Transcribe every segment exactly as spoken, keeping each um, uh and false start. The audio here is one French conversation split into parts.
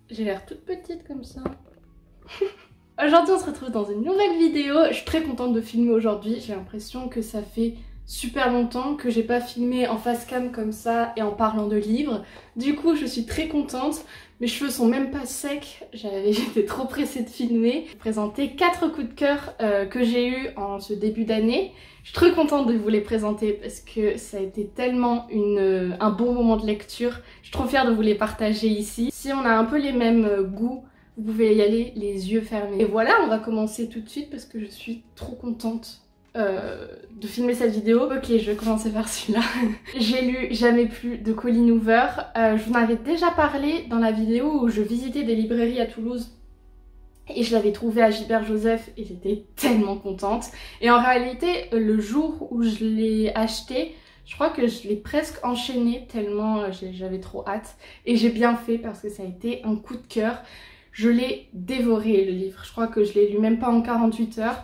J'ai l'air toute petite comme ça. Aujourd'hui on se retrouve dans une nouvelle vidéo. Je suis très contente de filmer aujourd'hui. J'ai l'impression que ça fait super longtemps que j'ai pas filmé en face cam comme ça et en parlant de livres. Du coup je suis très contente. Mes cheveux sont même pas secs. J'étais trop pressée de filmer. Je vais vous présenter quatre coups de cœur euh, que j'ai eu en ce début d'année. Je suis très contente de vous les présenter parce que ça a été tellement une, un bon moment de lecture. Je suis trop fière de vous les partager ici. Si on a un peu les mêmes goûts, vous pouvez y aller les yeux fermés. Et voilà, on va commencer tout de suite parce que je suis trop contente euh, de filmer cette vidéo. Ok, je vais commencer par celui-là. J'ai lu Jamais plus de Colleen Hoover. Euh, je vous en avais déjà parlé dans la vidéo où je visitais des librairies à Toulouse. Et je l'avais trouvé à Gilbert Joseph et j'étais tellement contente. Et en réalité, le jour où je l'ai acheté, je crois que je l'ai presque enchaîné tellement j'avais trop hâte. Et j'ai bien fait parce que ça a été un coup de cœur. Je l'ai dévoré le livre. Je crois que je l'ai lu même pas en quarante-huit heures.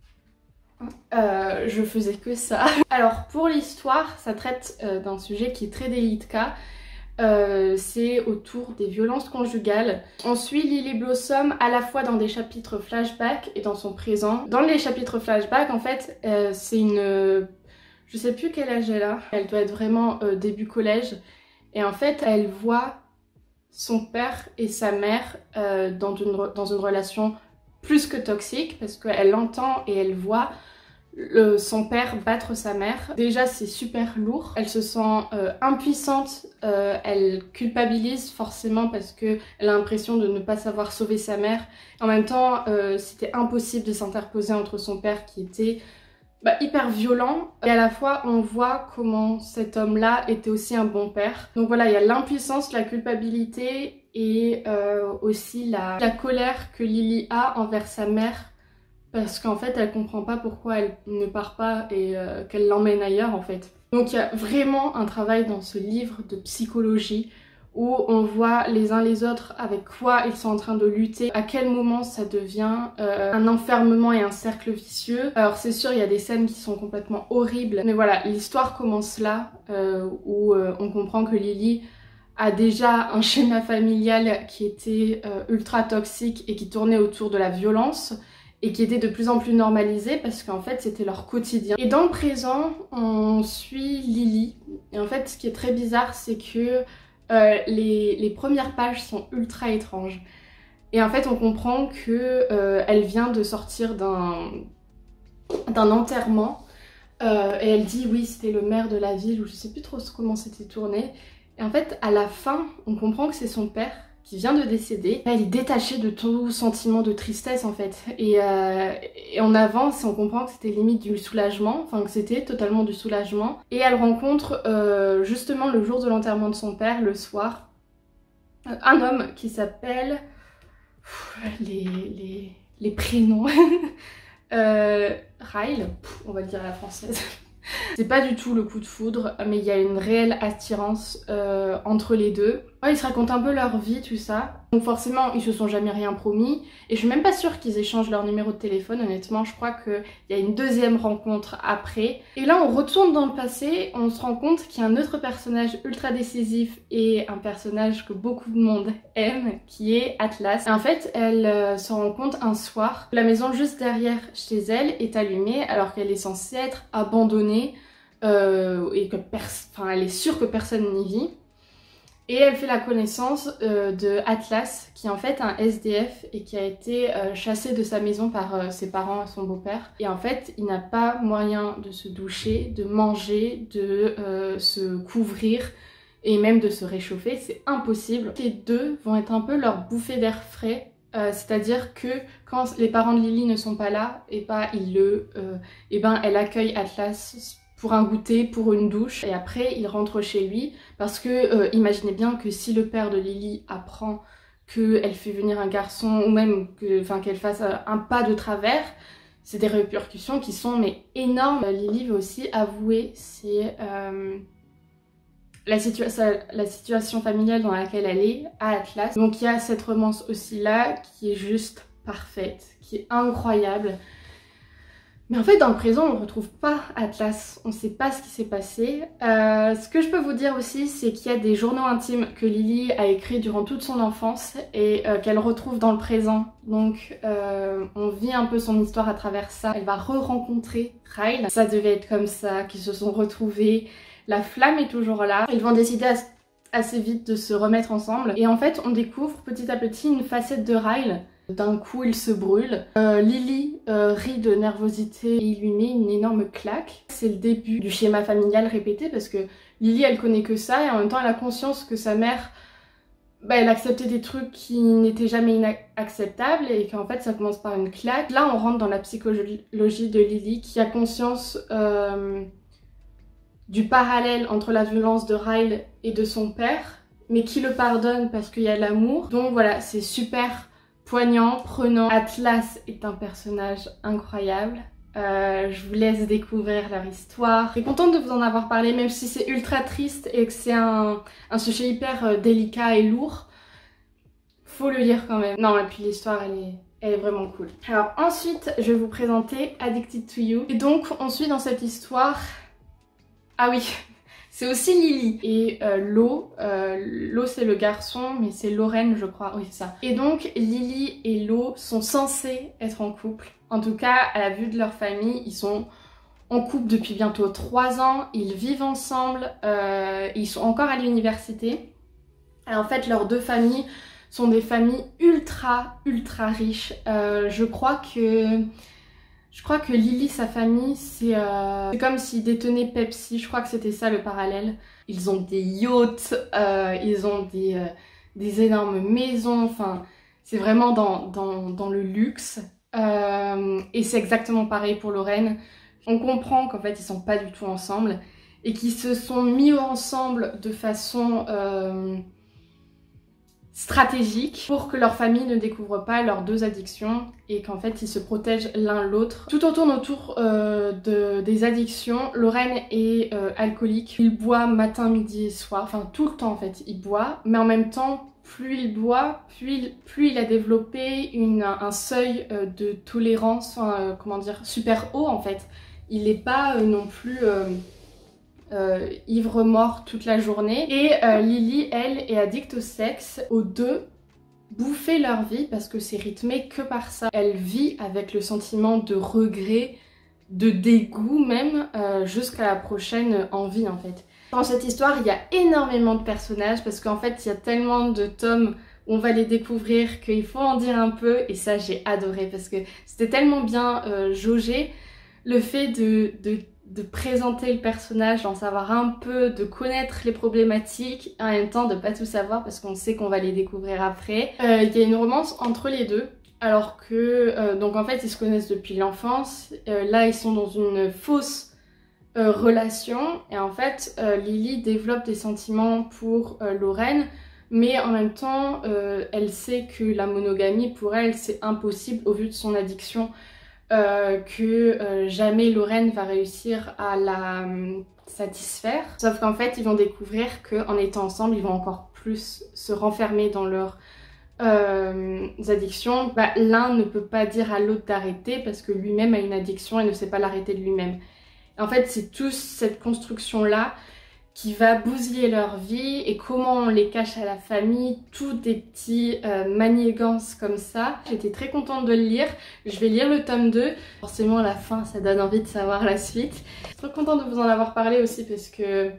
Euh, je faisais que ça. Alors pour l'histoire, ça traite euh, d'un sujet qui est très délicat. Euh, c'est autour des violences conjugales. On suit Lily Blossom à la fois dans des chapitres flashback et dans son présent. Dans les chapitres flashback, en fait, euh, c'est une... Euh, je sais plus quel âge elle a. Elle doit être vraiment euh, début collège. Et en fait, elle voit son père et sa mère euh, dans, une, dans une relation plus que toxique parce qu'elle l'entend et elle voit Le, son père battre sa mère. Déjà c'est super lourd, elle se sent euh, impuissante, euh, elle culpabilise forcément parce que elle a l'impression de ne pas savoir sauver sa mère. En même temps euh, c'était impossible de s'interposer entre son père qui était bah, hyper violent et à la fois on voit comment cet homme là était aussi un bon père. Donc voilà, il y a l'impuissance, la culpabilité et euh, aussi la, la colère que Lily a envers sa mère. Parce qu'en fait, elle comprend pas pourquoi elle ne part pas et euh, qu'elle l'emmène ailleurs en fait. Donc il y a vraiment un travail dans ce livre de psychologie où on voit les uns les autres avec quoi ils sont en train de lutter, à quel moment ça devient euh, un enfermement et un cercle vicieux. Alors c'est sûr, il y a des scènes qui sont complètement horribles, mais voilà, l'histoire commence là euh, où euh, on comprend que Lily a déjà un schéma familial qui était euh, ultra toxique et qui tournait autour de la violence. Et qui était de plus en plus normalisé parce qu'en fait c'était leur quotidien. Et dans le présent, on suit Lily. Et en fait ce qui est très bizarre c'est que euh, les, les premières pages sont ultra étranges. Et en fait on comprend que euh, elle vient de sortir d'un d'un enterrement. Euh, et elle dit oui c'était le maire de la ville ou je sais plus trop comment c'était tourné. Et en fait à la fin on comprend que c'est son père qui vient de décéder. Elle est détachée de tout sentiment de tristesse en fait. Et, euh, et on avance et on comprend que c'était limite du soulagement, enfin que c'était totalement du soulagement. Et elle rencontre euh, justement le jour de l'enterrement de son père, le soir, un homme qui s'appelle... Les, les, les prénoms... euh, Ryle, on va le dire à la française. C'est pas du tout le coup de foudre, mais il y a une réelle attirance euh, entre les deux. Ouais, ils se racontent un peu leur vie, tout ça. Donc forcément, ils se sont jamais rien promis. Et je suis même pas sûre qu'ils échangent leur numéro de téléphone, honnêtement. Je crois qu'il y a une deuxième rencontre après. Et là, on retourne dans le passé, on se rend compte qu'il y a un autre personnage ultra décisif et un personnage que beaucoup de monde aime, qui est Atlas. Et en fait, elle euh, se rend compte un soir que la maison juste derrière chez elle est allumée alors qu'elle est censée être abandonnée euh, et que enfin, elle est sûre que personne n'y vit. Et elle fait la connaissance euh, de Atlas, qui est en fait un S D F et qui a été euh, chassé de sa maison par euh, ses parents et son beau-père. Et en fait, il n'a pas moyen de se doucher, de manger, de euh, se couvrir et même de se réchauffer. C'est impossible. Les deux vont être un peu leur bouffée d'air frais. Euh, C'est-à-dire que quand les parents de Lily ne sont pas là, et bah, il le, euh, et ben, elle accueille Atlas pour un goûter, pour une douche, et après il rentre chez lui parce que euh, imaginez bien que si le père de Lily apprend qu'elle fait venir un garçon ou même que, enfin, qu'elle fasse un pas de travers, c'est des répercussions qui sont mais énormes. Lily veut aussi avouer c'est euh, la, situa la situation familiale dans laquelle elle est à Atlas. Donc il y a cette romance aussi là qui est juste parfaite, qui est incroyable. Mais en fait dans le présent on ne retrouve pas Atlas, on ne sait pas ce qui s'est passé. Euh, ce que je peux vous dire aussi c'est qu'il y a des journaux intimes que Lily a écrits durant toute son enfance et euh, qu'elle retrouve dans le présent. Donc euh, on vit un peu son histoire à travers ça. Elle va re-rencontrer Ryle. Ça devait être comme ça, qu'ils se sont retrouvés. La flamme est toujours là. Ils vont décider à assez vite de se remettre ensemble. Et en fait on découvre petit à petit une facette de Ryle. D'un coup il se brûle. Euh, Lily euh, rit de nervosité et il lui met une énorme claque. C'est le début du schéma familial répété parce que Lily elle connaît que ça et en même temps elle a conscience que sa mère bah, elle acceptait des trucs qui n'étaient jamais inacceptables et qu'en fait ça commence par une claque. Là on rentre dans la psychologie de Lily qui a conscience euh, du parallèle entre la violence de Ryle et de son père mais qui le pardonne parce qu'il y a l'amour. Donc voilà, c'est super poignant, prenant. Atlas est un personnage incroyable. Euh, je vous laisse découvrir leur histoire. Je suis contente de vous en avoir parlé, même si c'est ultra triste et que c'est un, un sujet hyper euh, délicat et lourd. Faut le lire quand même. Non, et puis l'histoire, elle est, elle est vraiment cool. Alors ensuite, je vais vous présenter Addicted to You. Et donc, on suit dans cette histoire... Ah oui, c'est aussi Lily et euh, Lo, euh, Lo c'est le garçon mais c'est Lorraine je crois, oui c'est ça. Et donc Lily et Lo sont censés être en couple. En tout cas à la vue de leur famille, ils sont en couple depuis bientôt trois ans, ils vivent ensemble, euh, ils sont encore à l'université. En fait leurs deux familles sont des familles ultra ultra riches. Euh, je crois que... Je crois que Lily, sa famille, c'est euh, comme s'ils détenaient Pepsi, je crois que c'était ça le parallèle. Ils ont des yachts, euh, ils ont des, euh, des énormes maisons, enfin c'est vraiment dans, dans, dans le luxe. Euh, et c'est exactement pareil pour Lorraine. On comprend qu'en fait ils sont pas du tout ensemble et qu'ils se sont mis ensemble de façon... Euh, stratégique pour que leur famille ne découvre pas leurs deux addictions et qu'en fait ils se protègent l'un l'autre. Tout en tourne autour euh, de, des addictions. Lorraine est euh, alcoolique, il boit matin, midi et soir, enfin tout le temps en fait il boit, mais en même temps plus il boit, plus il, plus il a développé une, un seuil euh, de tolérance, enfin, euh, comment dire, super haut en fait. Il n'est pas euh, non plus... Euh, Euh, ivre mort toute la journée. Et euh, Lily, elle, est addicte au sexe. Aux deux, bouffer leur vie parce que c'est rythmé que par ça. Elle vit avec le sentiment de regret, de dégoût même, euh, jusqu'à la prochaine envie en fait. Dans cette histoire, il y a énormément de personnages parce qu'en fait, il y a tellement de tomes où on va les découvrir qu'il faut en dire un peu. Et ça, j'ai adoré parce que c'était tellement bien euh, jaugé. Le fait de... de de présenter le personnage, d'en savoir un peu, de connaître les problématiques, en même temps de pas tout savoir parce qu'on sait qu'on va les découvrir après. Euh, il y a une romance entre les deux, alors que, euh, donc en fait ils se connaissent depuis l'enfance, euh, là ils sont dans une fausse euh, relation, et en fait euh, Lily développe des sentiments pour euh, Lorraine, mais en même temps euh, elle sait que la monogamie pour elle c'est impossible au vu de son addiction. Euh, que euh, jamais Lorraine va réussir à la euh, satisfaire. Sauf qu'en fait, ils vont découvrir qu'en étant ensemble, ils vont encore plus se renfermer dans leurs euh, addictions. Bah, l'un ne peut pas dire à l'autre d'arrêter parce que lui-même a une addiction et ne sait pas l'arrêter de lui-même. En fait, c'est toute cette construction-là qui va bousiller leur vie et comment on les cache à la famille, tous des petits euh, manigances comme ça. J'étais très contente de le lire, je vais lire le tome deux. Forcément à la fin ça donne envie de savoir la suite. Je suis trop contente de vous en avoir parlé aussi parce que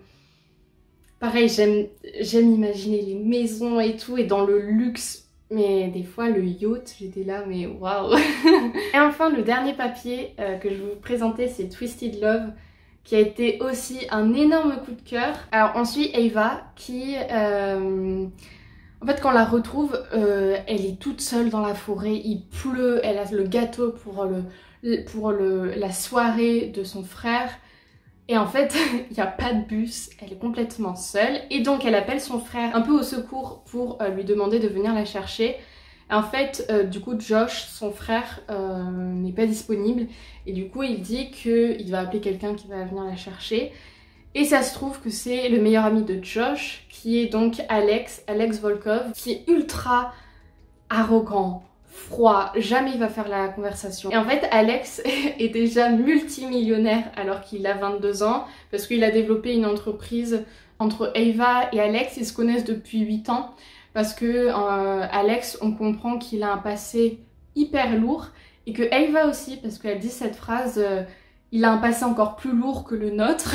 pareil j'aime j'aime imaginer les maisons et tout et dans le luxe. Mais des fois le yacht, j'étais là mais waouh. Et enfin le dernier papier euh, que je vais vous présenter c'est Twisted Love, qui a été aussi un énorme coup de cœur. Alors on suit Ava qui, euh, en fait quand on la retrouve, euh, elle est toute seule dans la forêt, il pleut, elle a le gâteau pour, le, pour le, la soirée de son frère. Et en fait, il n'y a pas de bus, elle est complètement seule. Et donc elle appelle son frère un peu au secours pour euh, lui demander de venir la chercher. En fait, euh, du coup, Josh, son frère, euh, n'est pas disponible. Et du coup, il dit qu'il va appeler quelqu'un qui va venir la chercher. Et ça se trouve que c'est le meilleur ami de Josh, qui est donc Alex, Alex Volkov, qui est ultra arrogant, froid, jamais il va faire la conversation. Et en fait Alex est déjà multimillionnaire alors qu'il a vingt-deux ans parce qu'il a développé une entreprise entre Ava et Alex. Ils se connaissent depuis huit ans parce que euh, Alex, on comprend qu'il a un passé hyper lourd et que Ava aussi, parce qu'elle dit cette phrase euh, il a un passé encore plus lourd que le nôtre.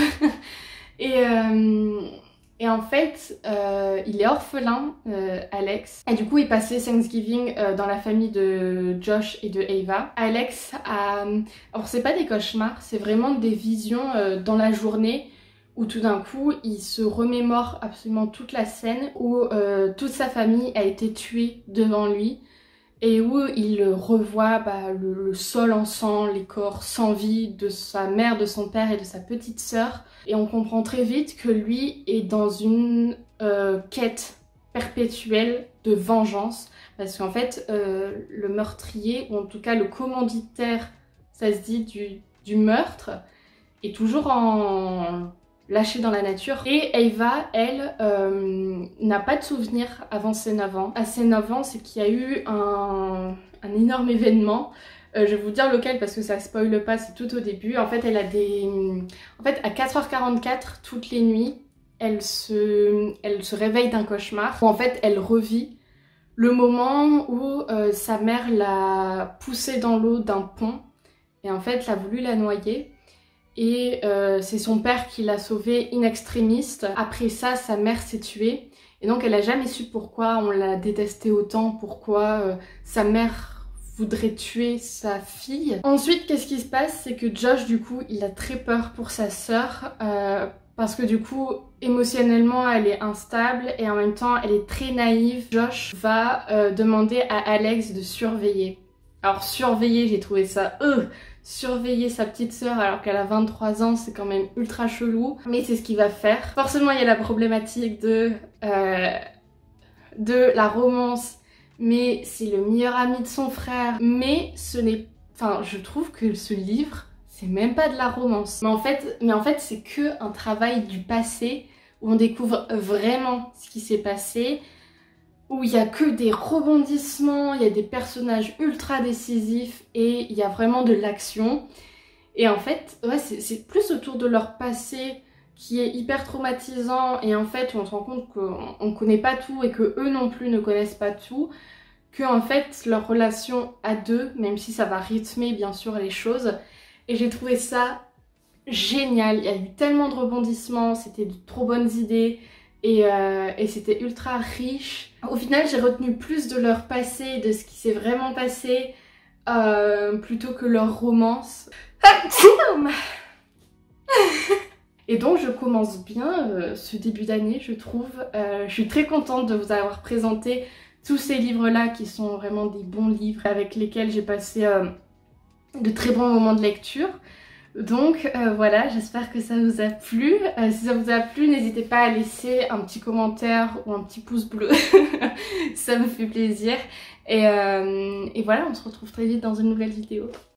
et, euh, et en fait euh, il est orphelin, euh, Alex, et du coup il passait Thanksgiving euh, dans la famille de Josh et de Ava. Alex a, alors c'est pas des cauchemars, c'est vraiment des visions euh, dans la journée où tout d'un coup il se remémore absolument toute la scène où euh, toute sa famille a été tuée devant lui et où il revoit bah, le, le sol en sang, les corps sans vie de sa mère, de son père et de sa petite sœur. Et on comprend très vite que lui est dans une euh, quête perpétuelle de vengeance parce qu'en fait euh, le meurtrier, ou en tout cas le commanditaire, ça se dit, du, du meurtre est toujours en... lâchée dans la nature. Et Ava, elle, euh, n'a pas de souvenir avant ses neuf ans. À ses neuf ans, c'est qu'il y a eu un, un énorme événement. Euh, je vais vous dire lequel parce que ça spoile pas, c'est tout au début. En fait, elle a des... En fait, à quatre heures quarante-quatre, toutes les nuits, elle se, elle se réveille d'un cauchemar où en fait, elle revit le moment où euh, sa mère l'a poussée dans l'eau d'un pont et en fait, l'a voulu la noyer. Et euh, c'est son père qui l'a sauvée in extremis. Après ça, sa mère s'est tuée. Et donc elle a jamais su pourquoi on l'a détestée autant, pourquoi euh, sa mère voudrait tuer sa fille. Ensuite, qu'est-ce qui se passe? C'est que Josh, du coup, il a très peur pour sa sœur. Euh, parce que du coup, émotionnellement, elle est instable et en même temps, elle est très naïve. Josh va euh, demander à Alex de surveiller. Alors surveiller, j'ai trouvé ça... Euh, surveiller sa petite sœur alors qu'elle a vingt-trois ans, c'est quand même ultra chelou, mais c'est ce qu'il va faire. Forcément il y a la problématique de, euh, de la romance, mais c'est le meilleur ami de son frère, mais ce n'est... Enfin, je trouve que ce livre, c'est même pas de la romance. Mais en fait, mais en fait c'est que un travail du passé où on découvre vraiment ce qui s'est passé, où il y a que des rebondissements, il y a des personnages ultra décisifs et il y a vraiment de l'action. Et en fait, ouais, c'est plus autour de leur passé qui est hyper traumatisant et en fait on se rend compte qu'on ne connaît pas tout et que eux non plus ne connaissent pas tout, que en fait leur relation à deux, même si ça va rythmer bien sûr les choses. Et j'ai trouvé ça génial, il y a eu tellement de rebondissements, c'était de trop bonnes idées. Et, euh, et c'était ultra riche. Au final, j'ai retenu plus de leur passé, de ce qui s'est vraiment passé, euh, plutôt que leur romance. Et donc, je commence bien euh, ce début d'année, je trouve. Euh, je suis très contente de vous avoir présenté tous ces livres-là, qui sont vraiment des bons livres, avec lesquels j'ai passé euh, de très bons moments de lecture. Donc euh, voilà, j'espère que ça vous a plu. Euh, si ça vous a plu, n'hésitez pas à laisser un petit commentaire ou un petit pouce bleu. Ça me fait plaisir. Et, euh, et voilà, on se retrouve très vite dans une nouvelle vidéo.